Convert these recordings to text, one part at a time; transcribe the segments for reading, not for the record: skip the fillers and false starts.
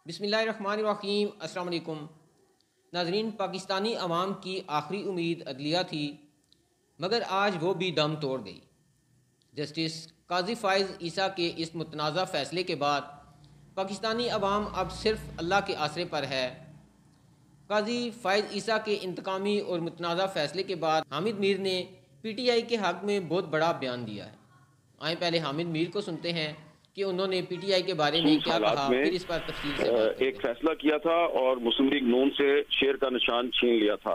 बिस्मिल्लाहिर्रहमानिर्रहीम। अस्सलाम वालेकुम नाज़रीन। पाकिस्तानी अवाम की आखिरी उम्मीद अदलिया थी, मगर आज वो भी दम तोड़ गई। जस्टिस काजी फ़ाइज़ ईसा के इस मुतनाज़ा फ़ैसले के बाद पाकिस्तानी अवाम अब सिर्फ अल्लाह के आसरे पर है। काजी फ़ाइज़ ईसा के इंतकामी और मुतनाज़ा फ़ैसले के बाद हामिद मीर ने PTI के हक़ में बहुत बड़ा बयान दिया है। आए पहले हामिद मीर को सुनते हैं कि उन्होंने PTI के बारे में क्या हालात कहा, में फिर इस पर तफसील से बात करते एक हैं। फैसला किया था और मुस्लिम लीग नून से शेर का निशान छीन लिया था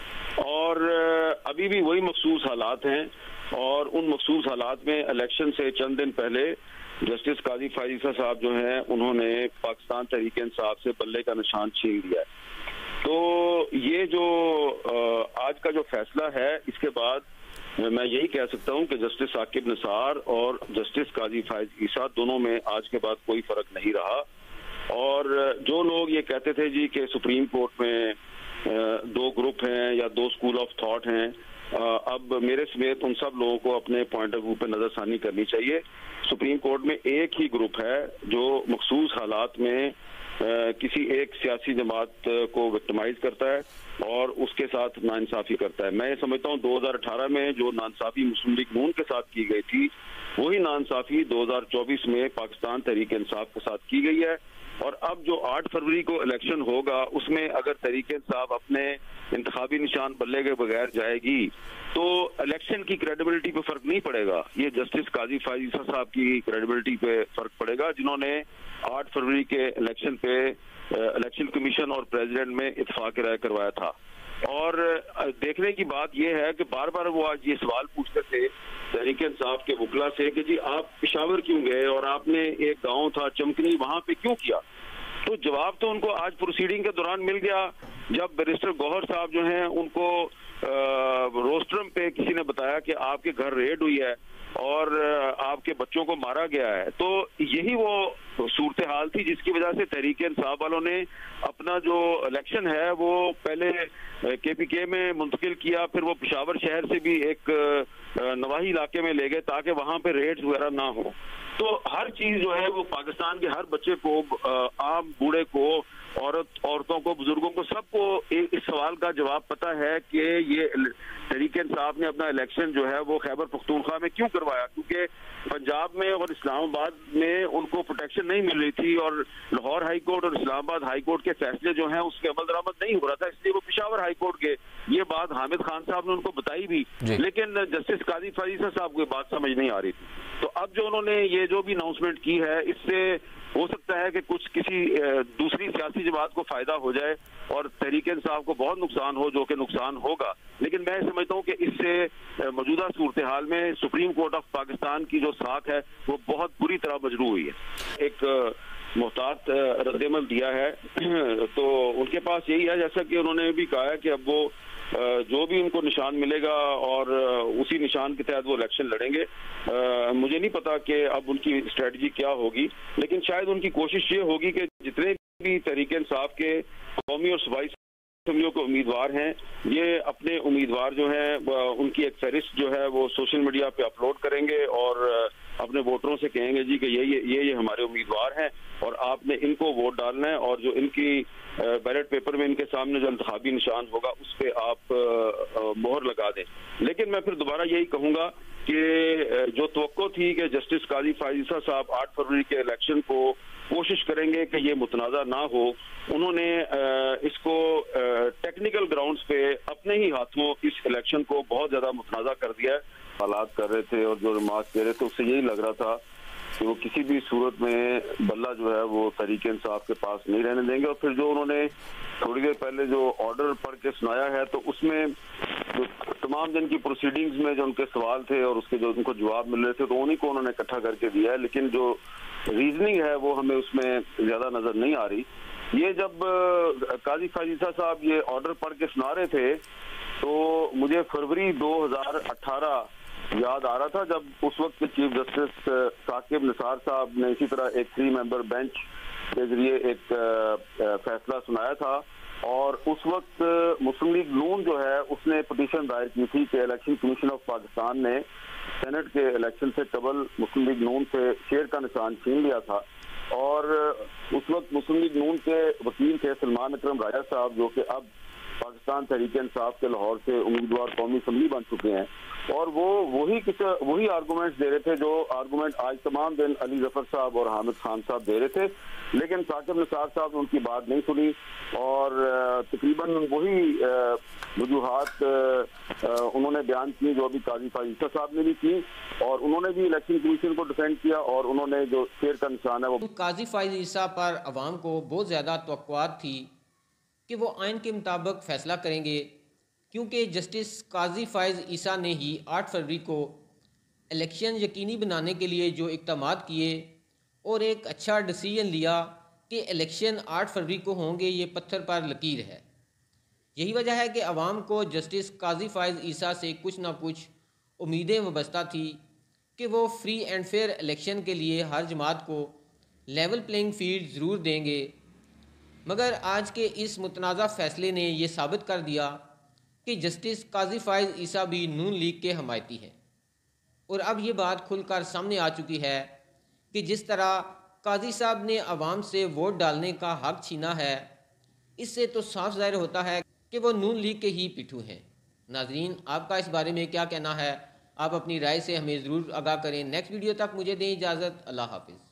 और अभी भी वही मखसूस हालात हैं। और उन मखसूस हालात में इलेक्शन से चंद दिन पहले जस्टिस काजी फ़ाइज़ ईसा साहब जो हैं उन्होंने पाकिस्तान तहरीक इंसाफ से बल्ले का निशान छीन लिया है। तो ये जो आज का जो फैसला है, इसके बाद मैं यही कह सकता हूं कि जस्टिस साकिब निसार और जस्टिस काजी फ़ाइज़ ईसा दोनों में आज के बाद कोई फर्क नहीं रहा। और जो लोग ये कहते थे जी कि सुप्रीम कोर्ट में दो ग्रुप हैं या दो स्कूल ऑफ थॉट हैं, अब मेरे समेत उन सब लोगों को अपने पॉइंट ऑफ व्यू पे नजरसानी करनी चाहिए। सुप्रीम कोर्ट में एक ही ग्रुप है जो मखसूस हालात में किसी एक सियासी जमात को विक्टिमाइज करता है और उसके साथ नाइंसाफी करता है। मैं ये समझता हूँ 2018 में जो नाइंसाफी मुस्लिम लीग नून के साथ की गई थी, वही नाइंसाफी 2024 में पाकिस्तान तहरीक इंसाफ के साथ की गई है। और अब जो 8 फरवरी को इलेक्शन होगा, उसमें अगर तहरीक इंसाफ अपने इंतखाबी निशान बल्ले के बगैर जाएगी तो इलेक्शन की क्रेडिबिलिटी पे फर्क नहीं पड़ेगा। ये जस्टिस काजी फ़ाइज़ ईसा साहब की क्रेडिबिलिटी पे फर्क पड़ेगा, जिन्होंने 8 फरवरी के इलेक्शन पे इलेक्शन कमीशन और प्रेसिडेंट में इत्तेफाक राय करवाया था। और देखने की बात यह है कि बार बार वो आज ये सवाल पूछते थे तहरीक इंसाफ के वकला से कि जी आप पेशावर क्यों गए और आपने एक गांव था चमकनी, वहां पे क्यों किया। तो जवाब तो उनको आज प्रोसीडिंग के दौरान मिल गया, जब बैरिस्टर गौहर साहब जो हैं उनको रोस्ट्रम पे किसी ने बताया कि आपके घर रेड हुई है और आपके बच्चों को मारा गया है। तो यही वो सूरत हाल थी जिसकी वजह से तहरीक इंसाफ वालों ने अपना जो इलेक्शन है वो पहले KPK में मुंतकिल किया, फिर वो पेशावर शहर से भी एक नवाही इलाके में ले गए ताकि वहां पे रेड्स वगैरह ना हो। तो हर चीज जो है वो पाकिस्तान के हर बच्चे को, आम बूढ़े को, औरतों को, बुजुर्गों को, सबको इस सवाल का जवाब पता है कि ये तहरीक इंसाफ ने अपना इलेक्शन जो है वो खैबर पख्तूनख्वा में क्यों करवाया, क्योंकि पंजाब में और इस्लामाबाद में उनको प्रोटेक्शन नहीं मिल रही थी और लाहौर हाई कोर्ट और इस्लामाबाद हाई कोर्ट के फैसले जो हैं उसके अमल दरामद नहीं हो रहा था, इसलिए वो पेशावर हाई कोर्ट गए। ये बात हामिद खान साहब ने उनको बताई भी, लेकिन जस्टिस काजी फ़ाइज़ ईसा साहब को बात समझ नहीं आ रही थी। तो अब जो उन्होंने ये जो भी अनाउंसमेंट की है, इससे हो सकता है कि कुछ किसी दूसरी सियासी जमात को फायदा हो जाए और तहरीक इंसाफ को बहुत नुकसान हो, जो कि नुकसान होगा। लेकिन मैं समझता हूँ कि इससे मौजूदा सूरत हाल में सुप्रीम कोर्ट ऑफ पाकिस्तान की जो साख है वो बहुत बुरी तरह मजरू हुई है। एक मुहतात रद्देमल दिया है तो उनके पास यही है, जैसा कि उन्होंने भी कहा है कि अब वो जो भी उनको निशान मिलेगा और उसी निशान के तहत वो इलेक्शन लड़ेंगे। मुझे नहीं पता कि अब उनकी स्ट्रेटजी क्या होगी, लेकिन शायद उनकी कोशिश ये होगी कि जितने भी तहरीक इंसाफ के कौमी और सूबाई असेंबलियों के उम्मीदवार हैं, ये अपने उम्मीदवार जो हैं उनकी एक फहरिस्त जो है वो सोशल मीडिया पे अपलोड करेंगे और अपने वोटरों से कहेंगे जी कि ये हमारे उम्मीदवार हैं और आपने इनको वोट डालना है, और जो इनकी बैलेट पेपर में इनके सामने जो इंतखाबी निशान होगा उस पर आप मोहर लगा दें। लेकिन मैं फिर दोबारा यही कहूंगा कि जो तवक्को थी कि जस्टिस काजी फ़ाइज़ ईसा साहब 8 फरवरी के इलेक्शन को कोशिश करेंगे कि ये मुतनाज़ा ना हो, उन्होंने इसको टेक्निकल ग्राउंड्स पे अपने ही हाथों इस इलेक्शन को बहुत ज्यादा मुतनाज़ा कर दिया है। हालात कर रहे थे और जो रिमार्क दे रहे थे उससे यही लग रहा था कि वो किसी भी सूरत में बल्ला जो है वो तहरीक इंसाफ के पास नहीं रहने देंगे। और फिर जो उन्होंने थोड़ी देर पहले जो ऑर्डर पढ़ के सुनाया है, तो उसमें जो तमाम दिन की प्रोसीडिंग्स में जो उनके सवाल थे और उसके जो उनको जवाब मिल रहे थे, तो उन्हीं को उन्होंने इकट्ठा करके दिया है, लेकिन जो रीजनिंग है वो हमें उसमें ज्यादा नजर नहीं आ रही। ये जब काजी फ़ाइज़ ईसा साहब ये ऑर्डर पढ़ के सुना रहे थे तो मुझे फरवरी 2018 याद आ रहा था, जब उस वक्त के चीफ जस्टिस साकिब निसार साहब ने इसी तरह एक 3 मेंबर बेंच के जरिए एक फैसला सुनाया था। और उस वक्त मुस्लिम लीग नून जो है उसने पिटीशन दायर की थी कि इलेक्शन कमीशन ऑफ पाकिस्तान ने सेनेट के इलेक्शन से कबल मुस्लिम लीग नून से शेर का निशान छीन लिया था। और उस वक्त मुस्लिम लीग नून के वकील थे सलमान अकरम राजा साहब, जो कि अब पाकिस्तान तहरीक इंसाफ के लाहौर से उम्मीदवार कौमी असम्बली बन चुके हैं। और वो वही आर्गूमेंट्स दे रहे थे जो आर्गूमेंट आज तमाम दिन अली जफर साहब और हामिद खान साहब दे रहे थे, लेकिन साकिब निसार साहब ने उनकी बात नहीं सुनी और तकरीबन वही वजूहात उन्होंने बयान किए जो अभी काजी फाइज ईसा साहब ने भी की, और उन्होंने भी इलेक्शन कमीशन को डिफेंड किया और उन्होंने जो शेर का निशान है वो काजी फाइज ईसा पर अवाम को बहुत ज़्यादा तवक्कुआत थी कि वो आइन के मुताबिक फ़ैसला करेंगे, क्योंकि जस्टिस काजी फाइज ईसा ने ही 8 फरवरी को इलेक्शन यकीनी बनाने के लिए जो इक़दामात किए और एक अच्छा डिसीजन लिया कि इलेक्शन 8 फरवरी को होंगे, ये पत्थर पर लकीर है। यही वजह है कि अवाम को जस्टिस काजी फाइज ईसा से कुछ ना कुछ उम्मीदें वाबस्ता थी कि वो फ्री एंड फेयर इलेक्शन के लिए हर जमात को लेवल प्लेइंग फील्ड ज़रूर देंगे। मगर आज के इस मुतनाज़ा फ़ैसले ने यह साबित कर दिया कि जस्टिस काजी फाइज ईसा भी नून लीग के हमायती हैं, और अब ये बात खुलकर सामने आ चुकी है कि जिस तरह काजी साहब ने अवाम से वोट डालने का हक छीना है, इससे तो साफ ज़ाहिर होता है कि वो नून लीग के ही पिट्ठू हैं। नाजरीन, आपका इस बारे में क्या कहना है? आप अपनी राय से हमें ज़रूर आगाह करें। नेक्स्ट वीडियो तक मुझे दें इजाज़त। अल्लाह हाफिज़।